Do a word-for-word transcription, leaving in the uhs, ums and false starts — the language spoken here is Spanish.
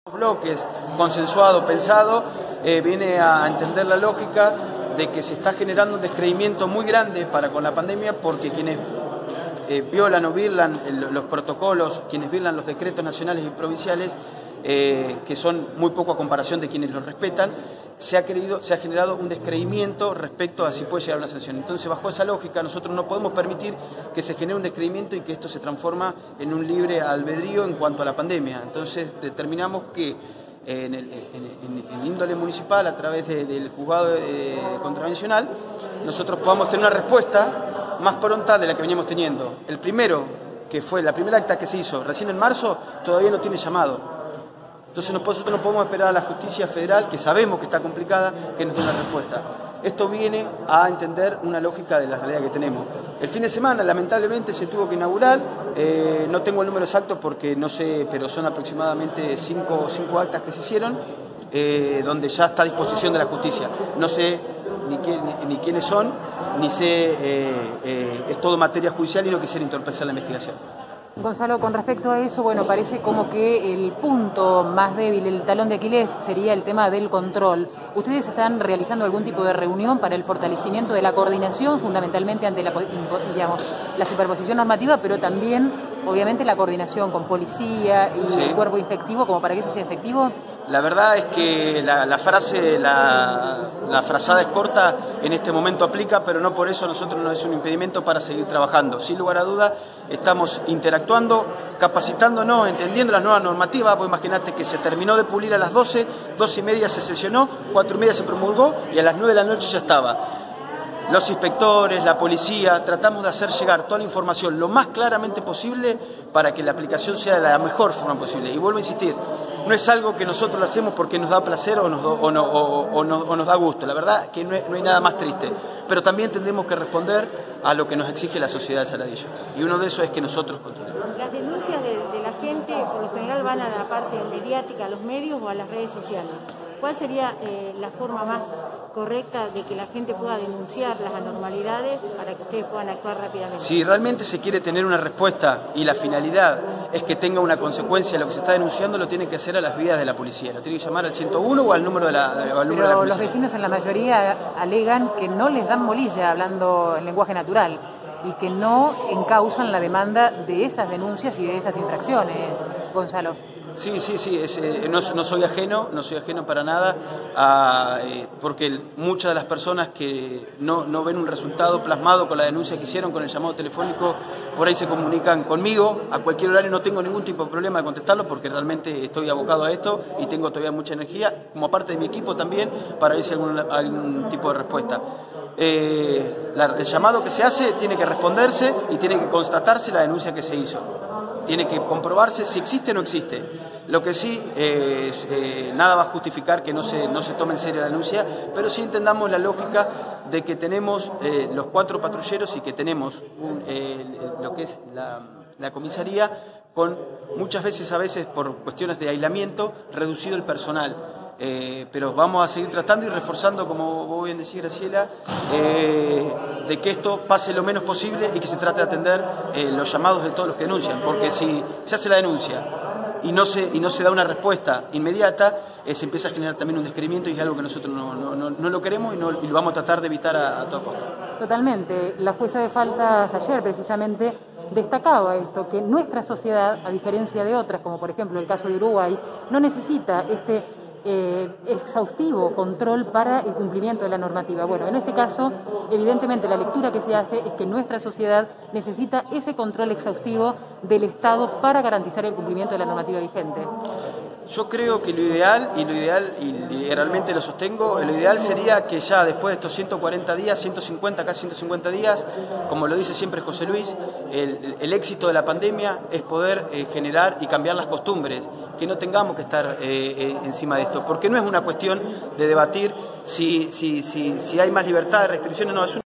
Bloques, consensuado, pensado, eh, viene a entender la lógica de que se está generando un descreimiento muy grande para con la pandemia, porque quienes eh, violan o violan el, los protocolos, quienes violan los decretos nacionales y provinciales, eh, que son muy poco a comparación de quienes los respetan, se ha, creído, se ha generado un descreimiento respecto a si puede llegar a una sanción. Entonces, bajo esa lógica, nosotros no podemos permitir que se genere un descreimiento y que esto se transforma en un libre albedrío en cuanto a la pandemia. Entonces, determinamos que en el en, en, en índole municipal, a través de, del juzgado eh, contravencional, nosotros podamos tener una respuesta más pronta de la que veníamos teniendo. El primero, que fue la primera acta que se hizo recién en marzo, todavía no tiene llamado. Entonces nosotros no podemos esperar a la justicia federal, que sabemos que está complicada, que nos dé una respuesta. Esto viene a entender una lógica de la realidad que tenemos. El fin de semana, lamentablemente, se tuvo que inaugurar, eh, no tengo el número exacto porque no sé, pero son aproximadamente cinco, cinco actas que se hicieron, eh, donde ya está a disposición de la justicia. No sé ni, quién, ni, ni quiénes son, ni sé, eh, eh, es todo materia judicial y no quisiera entorpecer la investigación. Gonzalo, con respecto a eso, bueno, parece como que el punto más débil, el talón de Aquiles, sería el tema del control. ¿Ustedes están realizando algún tipo de reunión para el fortalecimiento de la coordinación, fundamentalmente ante la, digamos, la superposición normativa, pero también, obviamente, la coordinación con policía y sí. el cuerpo inspectivo, como para que eso sea efectivo? La verdad es que la, la frase, la, la frazada es corta, en este momento aplica, pero no por eso a nosotros nos es un impedimento para seguir trabajando. Sin lugar a duda, estamos interactuando, capacitándonos, entendiendo las nuevas normativas. Vos imaginate que se terminó de pulir a las doce, doce y media se sesionó, cuatro y media se promulgó y a las nueve de la noche ya estaba. Los inspectores, la policía, tratamos de hacer llegar toda la información lo más claramente posible para que la aplicación sea de la mejor forma posible. Y vuelvo a insistir, no es algo que nosotros lo hacemos porque nos da placer o nos, o no, o, o nos, o nos da gusto. La verdad que no, es, no hay nada más triste. Pero también tendremos que responder a lo que nos exige la sociedad de Saladillo. Y uno de esos es que nosotros controlemos. Las denuncias de, de la gente por lo general van a la parte mediática, a los medios o a las redes sociales. ¿Cuál sería eh, la forma más correcta de que la gente pueda denunciar las anormalidades para que ustedes puedan actuar rápidamente? Si realmente se quiere tener una respuesta y la finalidad es que tenga una consecuencia lo que se está denunciando, lo tiene que hacer a las vías de la policía. Lo tiene que llamar al ciento uno o al número de la, o al número Pero de la policía. Los vecinos en la mayoría alegan que no les dan bolilla hablando en lenguaje natural y que no encausan la demanda de esas denuncias y de esas infracciones, Gonzalo. Sí, sí, sí, es, eh, no, no soy ajeno, no soy ajeno para nada, a, eh, porque el, muchas de las personas que no, no ven un resultado plasmado con la denuncia que hicieron, con el llamado telefónico, por ahí se comunican conmigo, a cualquier horario. No tengo ningún tipo de problema de contestarlo porque realmente estoy abocado a esto y tengo todavía mucha energía, como parte de mi equipo también, para ver si hay algún, algún tipo de respuesta. Eh, la, el llamado que se hace tiene que responderse y tiene que constatarse la denuncia que se hizo. Tiene que comprobarse si existe o no existe. Lo que sí, eh, es, eh, nada va a justificar que no se, no se tome en serio la denuncia, pero sí entendamos la lógica de que tenemos eh, los cuatro patrulleros y que tenemos un, eh, lo que es la, la comisaría, con muchas veces, a veces por cuestiones de aislamiento, reducido el personal. Eh, pero vamos a seguir tratando y reforzando, como vos bien decís, Graciela, eh, de que esto pase lo menos posible y que se trate de atender eh, los llamados de todos los que denuncian, porque si se hace la denuncia y no se, y no se da una respuesta inmediata, eh, se empieza a generar también un descreimiento y es algo que nosotros no, no, no, no lo queremos y, no, y lo vamos a tratar de evitar a, a toda costa. Totalmente. La jueza de faltas ayer precisamente destacaba esto, que nuestra sociedad, a diferencia de otras, como por ejemplo el caso de Uruguay, no necesita este Eh, exhaustivo control para el cumplimiento de la normativa. Bueno, en este caso, evidentemente la lectura que se hace es que nuestra sociedad necesita ese control exhaustivo del Estado para garantizar el cumplimiento de la normativa vigente. Yo creo que lo ideal, y lo ideal, y realmente lo sostengo, lo ideal sería que ya después de estos ciento cuarenta días, ciento cincuenta, casi ciento cincuenta días, como lo dice siempre José Luis, el, el éxito de la pandemia es poder eh, generar y cambiar las costumbres, que no tengamos que estar eh, eh, encima de esto, porque no es una cuestión de debatir si, si, si, si hay más libertad de restricciones, no, es una